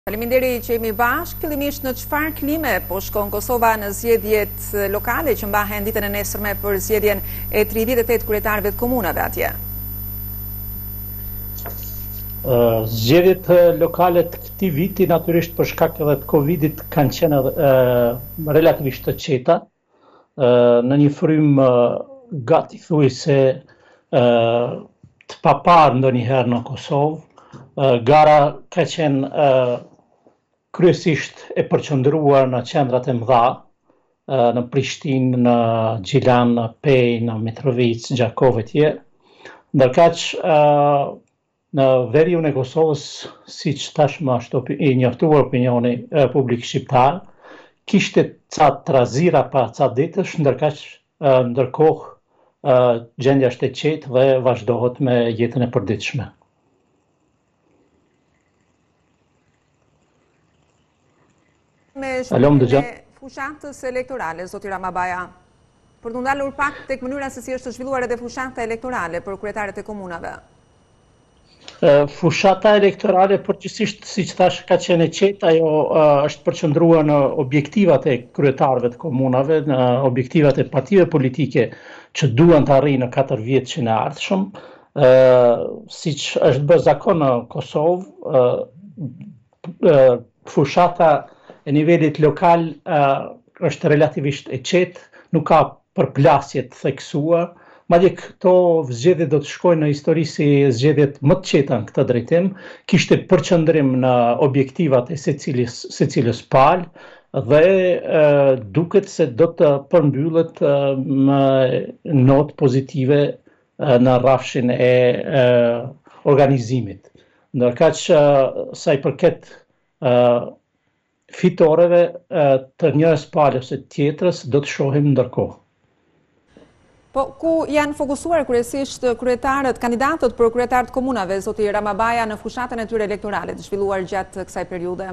Faleminderit që jemi bashkë. Fillimisht në çfarë klime po shkon Kosova në zgjedhjet lokale që mbahen ditën e nesërme për zgjedhjen e 38 kryetarëve të komunave atje? Zgjedhjet lokale të këtij viti natyrisht për shkak edhe të Covidit kanë qenë relativisht të qeta, në një frym gati thuajse të paparë ndonjëherë në Kosovë. Gara ka qenë kryesisht e përqendruar në qendrat e mëdha, në Prishtinë, në Gjilan, në Pej, në Mitrovic, Gjakov e tjerë. Ndërkaq në veriun e Kosovës, siç tashmë është i njoftuar opinioni publik shqiptar, kishte ca trazira pa ca ditësh, ndërkohë gjendja është e qetë dhe vazhdohet me jetën e përditshme. Me shpërndarjen e fushatës elektorale, zoti Ramabaja, për të ndalur pak tek mënyra se si është zhvilluar edhe fushata elektorale për kryetarët e komunave. Fushata elektorale përgjithsisht, siç thash, ka qenë e qetë, ajo është përqendruar në objektivat e kryetarëve të komunave, në objektivat e partive politike që duan të arrijnë në 4 vjet që në ardhshëm. Siç është bërë zakon në Kosovë, fushata e nivelit lokal është relativisht e qetë, nuk ka përplasje të theksuar. Madje këto zgjedhje do të shkojnë në histori si zgjedhjet më të qeta në këtë drejtim, kishte përqendrim në objektivat e secilës palë dhe duket se do të përmbyllet me notë pozitive në rrafshin e organizimit. Ndërkaq sa i përket fitoreve të njërës palë ose tjetrës do të shohim ndërkohë. Po, ku janë fokusuar kryesisht kryetarët, kandidatët për kryetarët komunave, zoti Ramabaja, në fushatën e tyre elektorale të zhvilluar gjatë kësaj periudhe?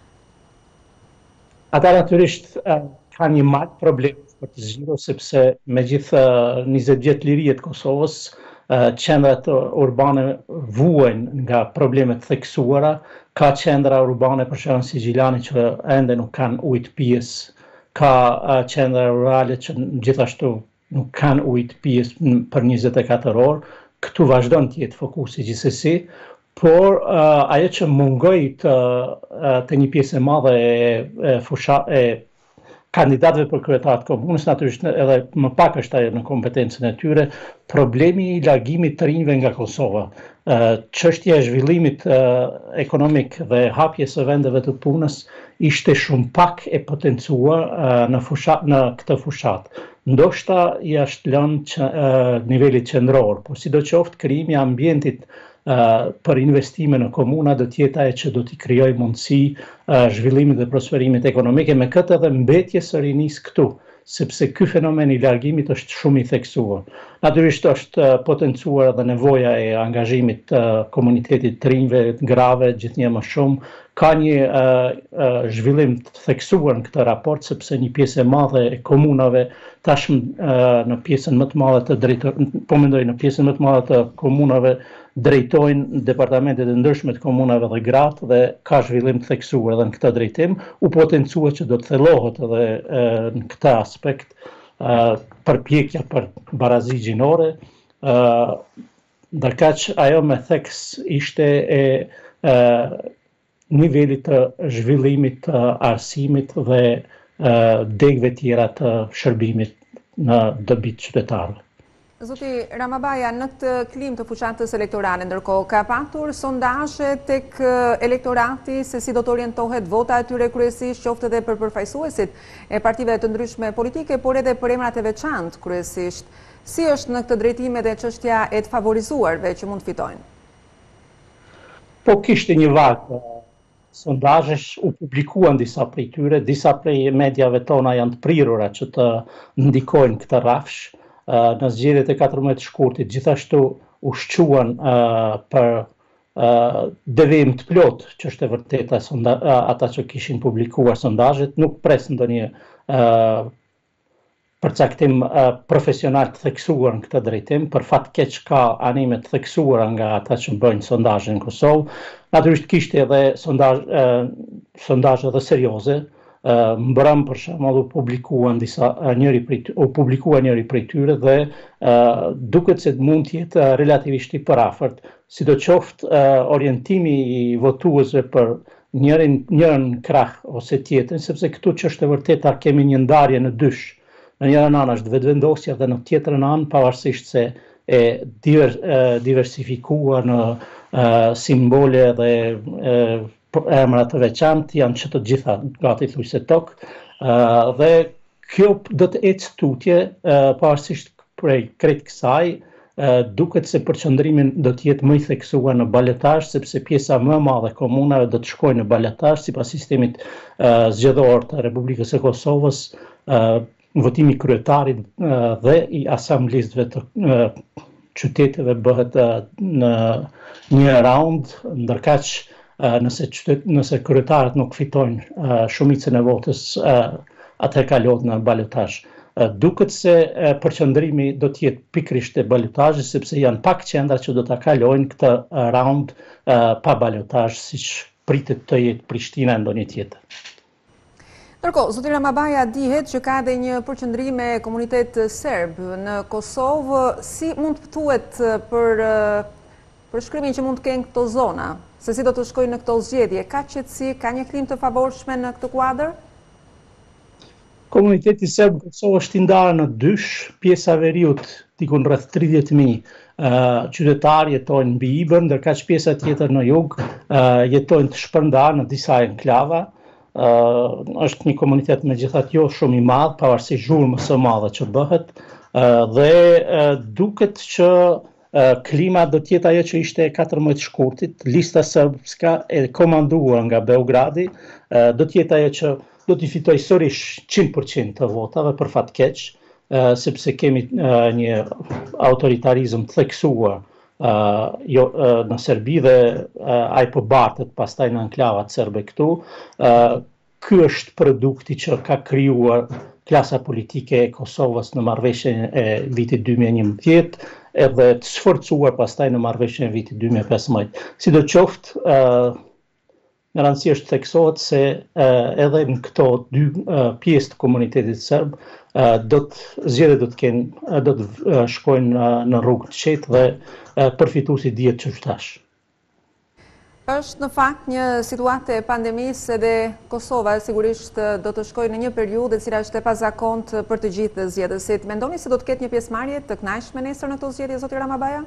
Ata natyrisht kanë një mall problem për të zgjidhur, sepse megjithë 20 vjet lirie të Kosovës, qendrat urbane vuajnë nga problemet theksuara, ka qendra urbane për shembull si Gjilani që ende nuk kanë ujë të pijes, ka qendra rurale që gjithashtu nuk kanë ujë të pijes për 24 orë. Këtu vazhdon të jetë fokusi gjithsesi, por ajo që mungoi të një pjesë e madhe e kandidatëve për kryetarët komunës, natyrisht edhe më pak është ajo në kompetencën e tyre, problemi i largimit të rinjve nga Kosova. Çështja e zhvillimit ekonomik dhe hapjes së vendeve të punës ishte shumë pak e potencuar në këtë fushat. Ndoshta i është lënë nivelit qendror, por sidoqoftë krijimi i ambientit për investime në komuna do të jetë ajo që do t'i krijojë mundësi zhvillimit dhe prosperimit ekonomik, me këtë edhe mbetjes së rinisë këtu, sepse ky fenomen i largimit është shumë i theksuar. Natyrisht është potencuar edhe nevoja e angazhimit të komunitetit të rinjve, grave, gjithnjë më shumë. Ka një zhvillim të theksuar në këtë raport, sepse një pjesë e madhe e komunave tashmë në pjesën më të madhe në pjesën më të madhe të komunave drejtojnë departamentet e ndryshme të komunave dhe gratë dhe ka zhvillim të theksuar edhe në këtë drejtim, u potencua që do të thellohet edhe në këtë aspekt përpjekja për barazi gjinore, ndërkaq ajo me theks ishte e nivelit të zhvillimit të arsimit dhe degëve tjera të shërbimit në dobi të qytetarëve. Zoti Ramabaja, në këtë klim të fushatës elektorale, ndërkohë, ka patur sondazhe tek elektorati se si do të orientohet vota e tyre kryesisht, qoftë edhe për përfaqësuesit e partive të ndryshme politike, por edhe për emrat e veçantë kryesisht. Si është në këtë drejtim edhe çështja e të favorizuarve që mund të fitojnë? Po kishte një varg sondazhesh, u publikuan disa prej tyre, disa prej mediave tona janë të prirura që të ndikojnë këtë rrafsh. Në zgjedhjet e 14 shkurtit, gjithashtu u shquan për devijim të plot, që është e vërteta ata që kishin publikuar sondazhet, nuk pres ndonjë përcaktim profesional të theksuar në këtë drejtim, për fat keq ka anime të theksuara nga ata që bëjnë sondazhe në Kosovë. Natyrisht kishte edhe sondazhe dhe serioze. Mbrëm për shembull u publikua njëri prej tyre dhe duket se mund të jetë relativisht i përafërt, sidoqoftë orientimi i votuesve për njërin krah ose tjetrin, sepse këtu ç'është e vërtetë kemi një ndarje në dysh. Në njërin anë është vetëvendosja dhe në tjetrën anë pavarësisht se e diversifikuar në simbole dhe emra të veçantë, janë që të gjitha gati thujse tokë, dhe kjo do të ecë tutje pavarësisht prej krejt kësaj, duket se përqendrimi do të jetë më i theksuar në balotazh, sepse pjesa më e madhe e komunave do të shkojnë në balotazh sipas sistemit zgjedhor të Republikës së Kosovës, votimi i kryetarit dhe i asamblezëve të qyteteve bëhet në një raund, ndërkaq nëse kryetarët nuk fitojnë shumicën e votës, atëherë kalohet në balotazh. Duket se përqendrimi do të jetë pikërisht e balotazhit, sepse janë pak qendra që do ta kalojnë këtë raund pa balotazh, siç pritet të jetë Prishtina e ndonjë tjetër. Ndërkohë, zoti Ramabaja, dihet që ka edhe një përqendrim me komunitet serb në Kosovë. Si mund të thuhet për shkrimin që mund të kenë këto zona? Se si do të shkojnë në këto zgjedhje? Ka qetësi, ka një klim të favorshme në këtë kuadër? Komuniteti serb në Kosovë është i ndarë në dysh, pjesa e veriut diku rreth 30.000 qytetarë jetojnë mbi Ibër, ndërkaq pjesa tjetër në jug jetojnë të shpërndarë në disa enklava. Është një komunitet megjithatë jo shumë i madh, pavarësisht zhurmës së madhe që bëhet, dhe duket që klima do të jetë ajo që ishte 14 shkurtit, lista serbska e komanduar nga Beogradi, do të jetë ajo që do të fitojë sërish 100% të votave, për fat keq, sepse kemi një autoritarizëm të theksuar në Serbi dhe ai po bartet pastaj në enklavat serbe këtu. Ky është produkti që ka krijuar klasa politike e Kosovës në marrëveshjen e vitit 2011, edhe të sforcuar pastaj në marrëveshjen e vitit 2015. Sidoqoftë, në rëndësi është theksohet se edhe në këto dy pjesë të komunitetit serb zgjedhjet do të shkojnë në rrugë të qetë dhe përfituesi dihet qytetarësh. Është në fakt një situatë e pandemisë edhe Kosova sigurisht do të shkojë në një periudhë e cila është e pazakontë për të gjithë zgjedhësit. Mendoni se do të ketë një pjesëmarrje të kënaqshme nesër në këto zgjedhje, zoti Ramabaja?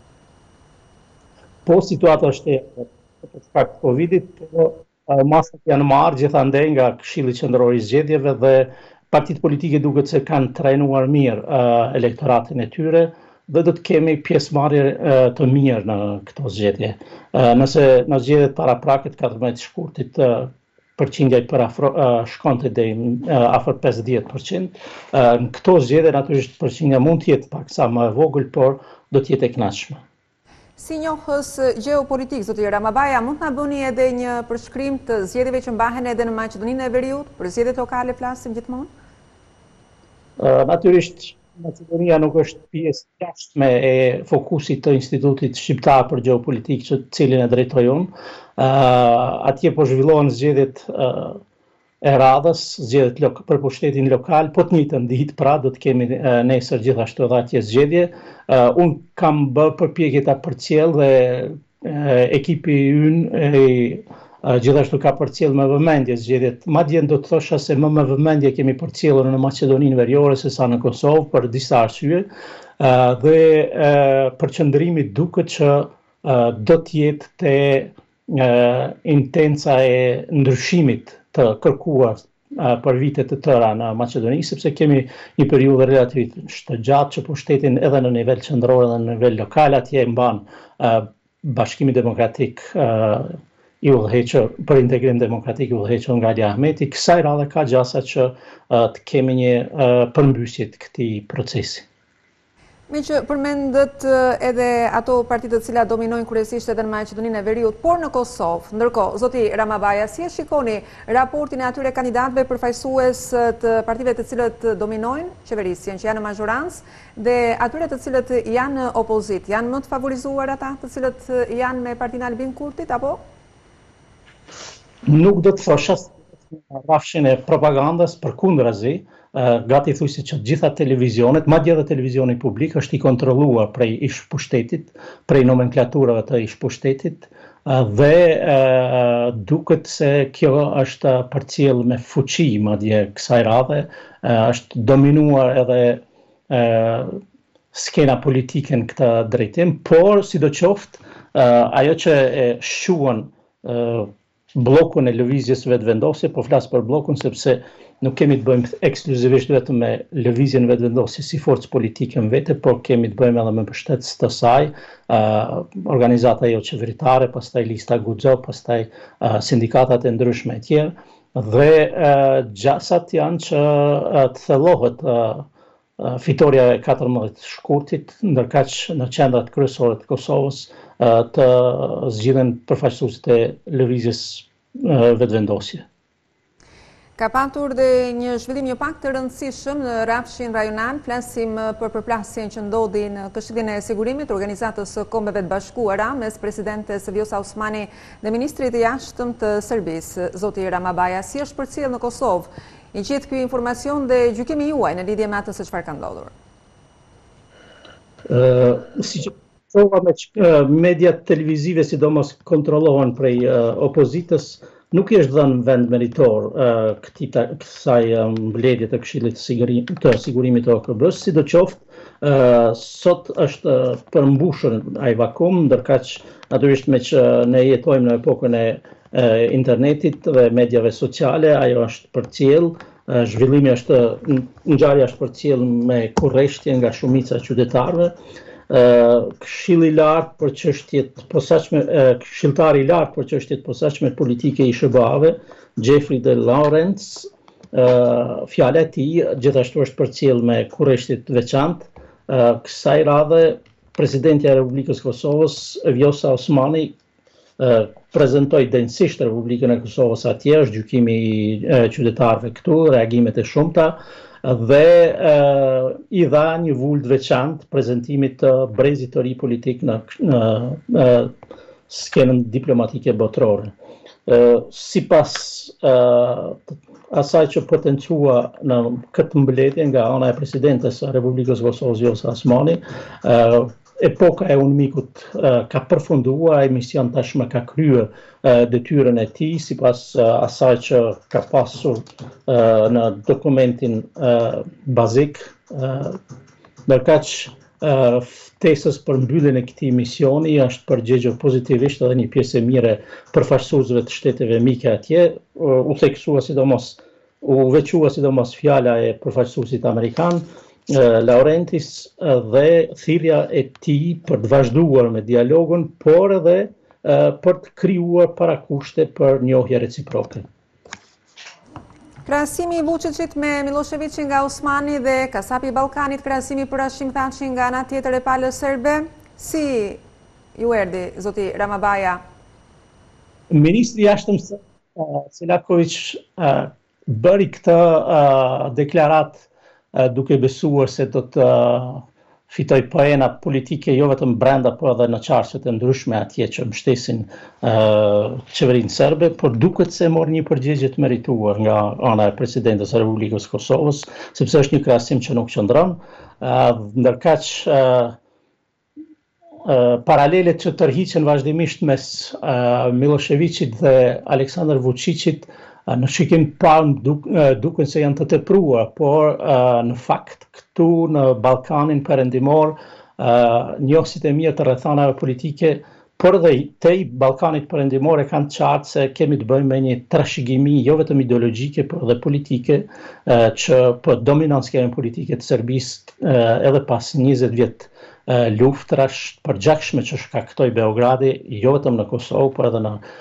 Po, situata është për shkak të Covidit, po masat janë marrë gjithandej nga Këshilli Qendror i Zgjedhjeve dhe partitë politike duket se kanë trajnuar mirë elektoratin e tyre, dhe do të kemi pjesëmarrje të mirë në këto zgjedhje. Nëse në zgjedhjet paraprakit 14 shkurtit përqindja i shkonte deri afër 50%, në këto zgjedhje natyrisht përqindja mund të jetë paksa më e vogël, por do të jetë e kënaqshme. Si njohës gjeopolitik, zoti Ramabaja, mund të na bëni edhe një përshkrim të zgjedhjeve që mbahen edhe në Maqedoninë e Veriut, për zgjedhjet lokale flasim gjithmonë? Natyrisht Macedonia nuk është pjesë jashtme e fokusit të Institutit Shqiptar për Gjeopolitikë, që cilin e drejtoj unë. Atje po zhvillohen zgjedhjet e radhës, zgjedhjet për pushtetin lokal, po të njëjtën ditë, pra do të kemi nesër gjithashtu edhe atje zgjedhje. Unë kam bërë përpjekje ta përcjell dhe ekipi ynë gjithashtu ka përcjell me vëmendje zgjedhjet. Madje do të thosha se më me vëmendje kemi përcjellur në Maqedoninë Veriore se sa në Kosovë për disa arsye, dhe përqendrimi duket që do të jetë te intenca e ndryshimit të kërkuar për vite të tëra në Maqedoni, sepse kemi një periudhë relativisht të gjatë që pushtetin edhe në nivel qendror dhe në nivel lokal atje mban Bashkimi Demokratik i udhëhequr për integrim demokratik i udhëhequr nga Ali Ahmeti. Kësaj radhe ka gjasa që të kemi një përmbysje të këtij procesi. Me që përmendët edhe ato partitë të cilat dominojnë kryesisht edhe në Maqedoninë e Veriut, por në Kosovë. Ndërkohë, zoti Ramabaja, si e shikoni raportin e atyre kandidatëve përfaqësues të partive të cilët dominojnë qeverisjen, që janë në mazhorancë, dhe atyre të cilët janë opozit? Janë më të favorizuar ata të cilët janë me partinë Albin Kurtit, apo? Nuk do të thosha rrafshin e propagandës, përkundrazi, gati thuj se që gjitha televizionet, madje edhe televizioni publik është i kontrolluar prej ish pushtetit, prej nomenklaturave të ish pushtetit, dhe duket se kjo është përcjell me fuqi madje kësaj radhe, është dominuar edhe skena politike në këtë drejtim, por sidoqoftë ajo që e shuan bllokun e lëvizjes vetëvendosje, po flas për bllokun sepse nuk kemi të bëjmë ekskluzivisht vetëm me lëvizjen vetëvendosje si forcë politike në vete, por kemi të bëjmë edhe me mbështetës të saj, organizata jo qeveritare, pastaj lista Guxo, pastaj sindikatat e ndryshme e tjerë, dhe gjasat janë që të thellohet fitoria e 14 shkurtit, ndërkaq në qendrat kryesore të Kosovës të zgjidhen përfaqësuesit e lëvizjes vetëvendosje. Ka patur dhe një zhvillim një pak të rëndësishëm në rrafshin rajonal, flasim për përplasjen që ndodhi në Këshillin e Sigurimit të Organizatës së Kombeve të Bashkuara mes presidentes Vjosa Osmani dhe ministrit të jashtëm të Serbisë, zoti Ramabaja. Si është përcjell në Kosovë? I gjet ky informacion dhe gjykimi juaj në lidhje me atë se çfarë ka ndodhur? Si që thova, me mediat televizive sidomos kontrollohen prej opozitës, nuk i është dhënë vend meritor kësaj mbledhje të Këshillit të Sigurimit të OKB-s, sidoqoftë sot është përmbushur ai vakum, ndërkaq natyrisht me që ne jetojmë në epokën e internetit dhe mediave sociale, ajo është përcjell, zhvillimi është, ngjarja është përcjell me kurreshtje nga shumica e qytetarëve. Këshilli i lartë për çështjet posaçme, këshilltari i lartë për çështjet posaçme politike i SBA-ve, Jeffrey de Lawrence, fjala e tij gjithashtu është përcjell me kurreshtje të veçantë. Kësaj radhe presidentja e Republikës Kosovës, Vjosa Osmani, prezentoi denjësisht Republikën e Kosovës atje, është gjykimi i qytetarëve këtu, reagimet e shumta, dhe i dha një vull të veçantë prezantimit të brezit të ri politik në skenën diplomatike botërore. Sipas asaj që potencua në këtë mbledhje nga ana e presidentes së Republikës Kosovës Vjosa Osmani, epoka e UNMIK-ut ka përfunduar, emision tashmë ka kryer detyrën e tij sipas asaj që ka pasur në dokumentin bazik, ndërkaq ftesës për mbylljen e këtij misioni është përgjigjur pozitivisht edhe një pjesë e mirë përfaqësuesve të shteteve mike atje, u veçua sidomos fjala e përfaqësuesit amerikan, Laurentis, dhe thirrja e tij për të vazhduar me dialogun, por edhe për të krijuar parakushte për njohje reciproke. Krahasimi i Vučićit me Miloševićin nga Osmani dhe kasapi i Ballkanit, krahasimi për Hashim Thaçin nga ana tjetër e palës serbe, si ju erdhi zoti Ramabaja? Ministri i jashtëm Selaković bëri këtë deklaratë duke besuar se do të fitoj poena politike jo vetëm brenda, por edhe në qarqet e ndryshme atje që mbështesin qeverinë serbe, por duket se mori një përgjigje të merituar nga ana e presidentes së Republikës Kosovës, sepse është një krahasim që nuk qëndron, ndërkaq paralelet që tërhiqen vazhdimisht mes Miloševićit dhe Aleksandar Vučićit në shikim parë duken se janë të tepruar, por në fakt këtu në Ballkanin perëndimor njohësit e mirë të rrethanave politike, por edhe te Ballkanit perëndimor e kanë qartë se kemi të bëjmë me një trashëgimi jo vetëm ideologjike, por edhe politike, që për dominancën politike të Serbisë edhe pas 20 vjet luftrash të përgjakshme që shkaktoi Beogradi, jo vetëm në Kosovë, por edhe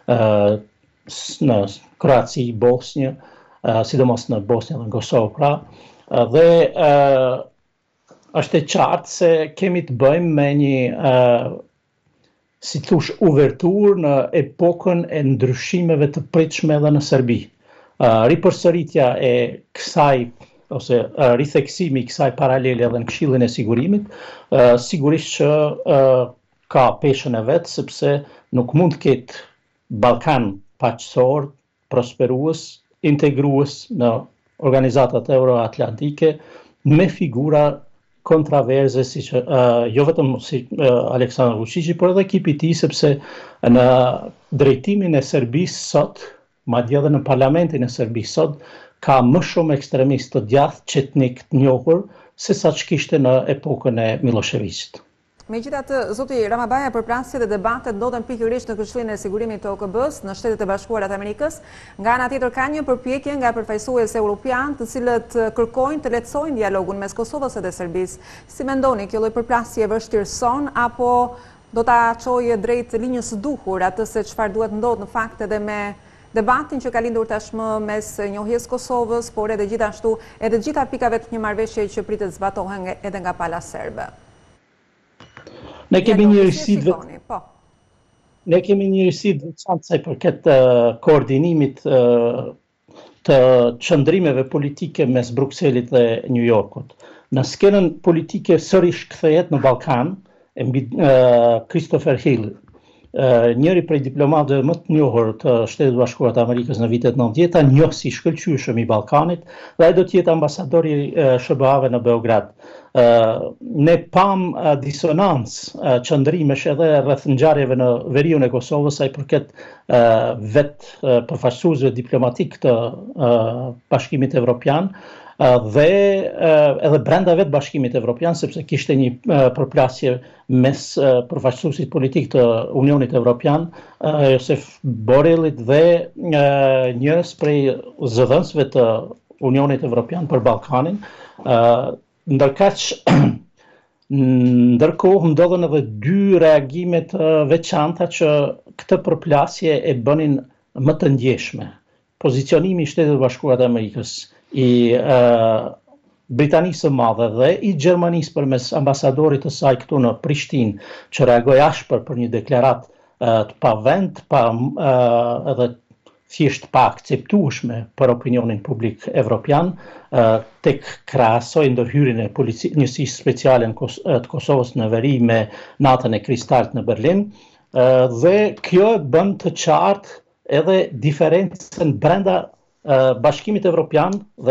në Kroaci, Bosnjë, sidomos në Bosnjë dhe në Kosovë, pra, dhe është e qartë se kemi të bëjmë me një, si thush, uvertur në epokën e ndryshimeve të pritshme edhe në Serbi. Ripërsëritja e kësaj ose ritheksimi i kësaj paralele edhe në Këshillin e Sigurimit, sigurisht që ka peshën e vetë, sepse nuk mund të ketë Ballkan paqësor, prosperues, integrues në organizatat euroatlantike me figura kontraverze si që jo vetëm si Aleksandar Vučići, por edhe ekipi i tij, sepse në drejtimin e Serbisë sot, madje edhe në parlamentin e Serbisë sot, ka më shumë ekstremistë të djathtë qetnik të njohur se sa që kishte në epokën e Miloševićit. Megjithatë, zoti Ramabaja, përplasjet dhe debatet ndodhen pikërisht në Këshillin e Sigurimit të OKB-s në Shtetet e Bashkuara të Amerikës. Nga ana tjetër ka një përpjekje nga përfaqësues europian, të cilët kërkojnë të lehtësojnë dialogun mes Kosovës dhe Serbisë. Si mendoni, kjo lloj përplasje vështirëson apo do ta çojë drejt linjës së duhur atë se çfarë duhet ndodhë në fakt edhe me debatin që ka lindur tashmë mes njohjes Kosovës, por edhe gjithashtu edhe gjitha pikave të një marrëveshje që pritet zbatohen edhe nga pala serbe? Ne kemi një rësit veçantë sa i përket koordinimit të qëndrimeve politike mes Brukselit dhe New Yorkut. Në skenën politike sërish kthehet në Ballkan mbi Christopher Hill, njëri prej diplomatëve më të njohur të Shtetet e Bashkuara të Amerikës në vitet 90-ta, njoh si shkëlqyeshëm i Ballkanit, dhe ai do të jetë ambasadori SBA-ve në Beograd. Ne pam disonancë qëndrimesh edhe rreth ngjarjeve në veriun e Kosovës, sa i përket vetë përfaqësuesve diplomatik të Bashkimit Evropian, dhe edhe brenda vetë Bashkimit Evropian, sepse kishte një përplasje mes përfaqësuesit politik të Unionit Evropian, Josef Borrellit, dhe njërës prej zëdhënësve të Unionit Evropian për Ballkanin. Ndërkohë ndodhen edhe dy reagime të veçanta që këtë përplasje e bënin më të ndjeshme. Pozicionimi i Shtetit të Bashkuara të Amerikës, i Britanisë së Madhe dhe i Gjermanisë përmes ambasadorit të saj këtu në Prishtinë, që reagoi ashpër për një deklaratë të pavend, edhe thjesht pa akceptueshme për opinionin publik evropian, tek krahasoi ndërhyrjen e njësisë speciale të Kosovës në veri me natën e kristalt në Berlin, dhe kjo bën të qartë edhe diferencën brenda Bashkimit Evropian dhe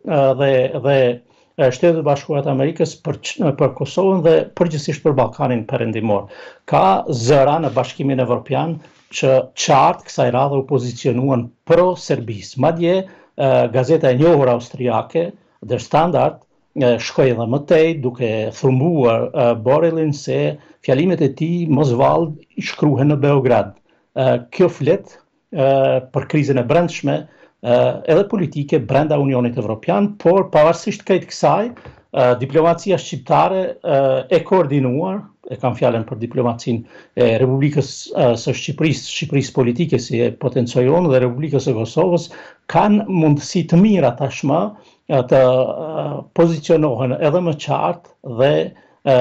Shtetet e Bashkuara të Amerikës për Kosovën dhe përgjithsisht për Ballkanin perëndimor. Ka zëra në Bashkimin Evropian që qartë kësaj radhe u pozicionuan pro Serbisë. Madje gazeta e njohur austriake, Der Standard, shkoi edhe më tej duke thumbuar Borrellin se fjalimet e tij mosvallë shkruhen në Beograd. Kjo flet për krizën e brendshme edhe politike brenda Unionit Evropian, por pavarësisht kësaj, diplomacia shqiptare e koordinuar, e kam fjalën për diplomacinë e Republikës së Shqipërisë politike, si e potencoj unë, dhe Republikës së Kosovës, kanë mundësi të mira tashmë të pozicionohen edhe më qartë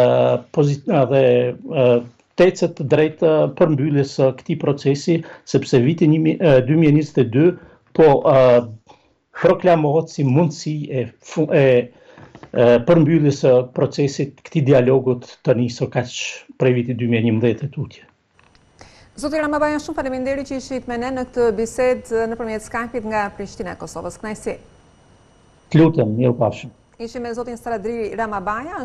dhe tecet drejt përmbylljes së këtij procesi, sepse viti 2022 proklamohet si mundësi e përmbylljes së procesit këtij dialogut të nisur kaq prej vitit 2011 e tutje. Zoti Ramabaja, shumë faleminderit që ishit me ne në këtë bisedë nëpërmjet Skype-it nga Prishtina e Kosovës. Kënaqësi. Lutem, mirupafshim. Ishim me zotin Saladri Ramabaja.